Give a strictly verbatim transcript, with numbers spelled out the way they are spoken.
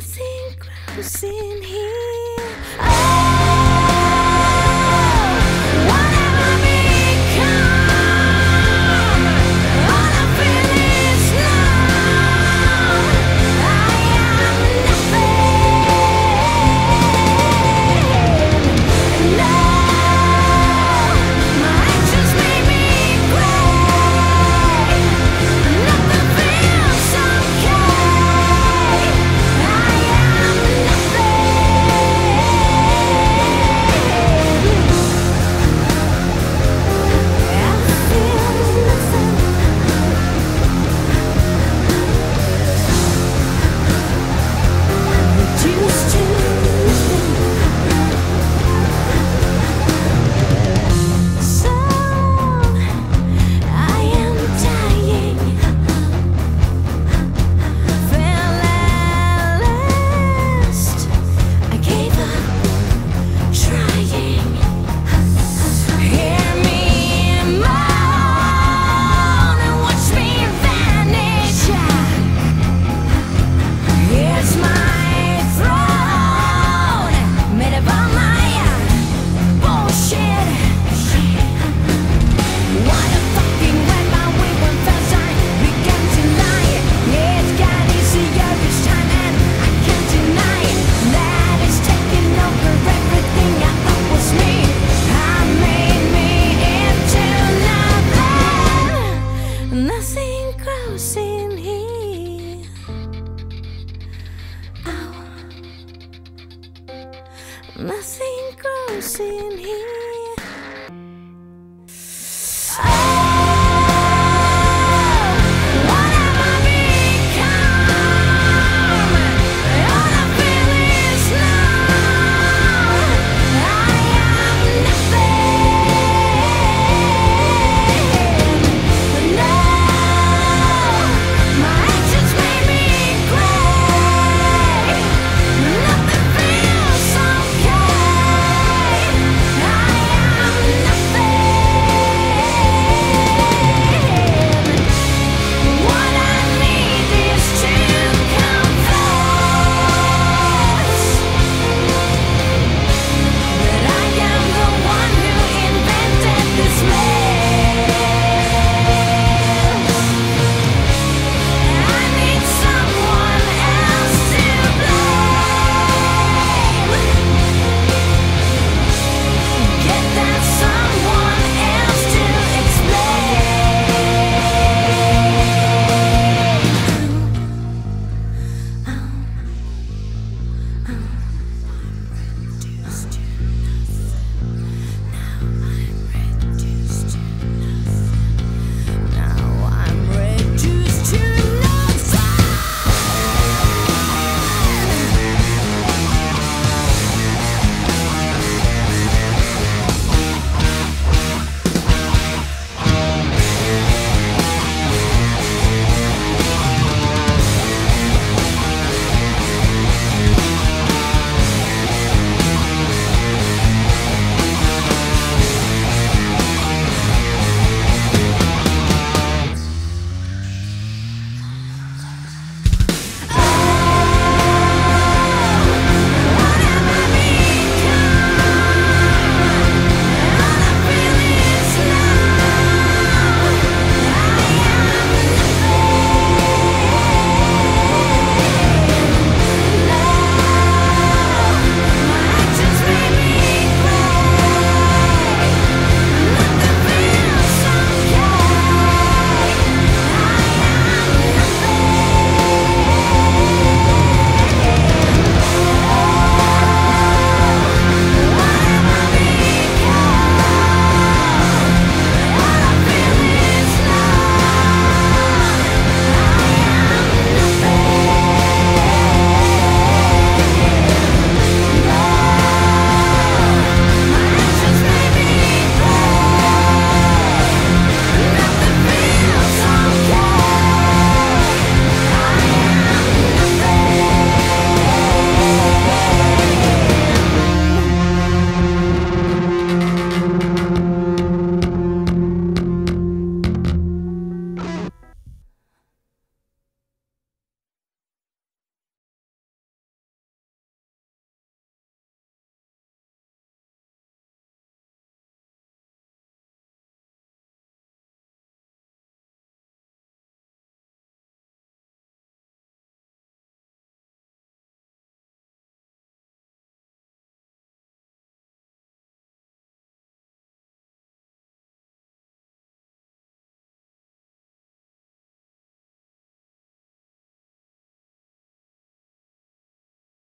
Nothing grows in here. Oh, whatever become, all I feel is love. I am nothing. No, my actions made me gray. Nothing feels okay. I am Nothing grows in here. Oh, whatever become, all I feel is love. I am nothing. No, my actions made me gray. Nothing feels okay. I am nothing. What I need is to confess that I am the one who invented this mess. I need someone else to blame. Get that someone else to explain.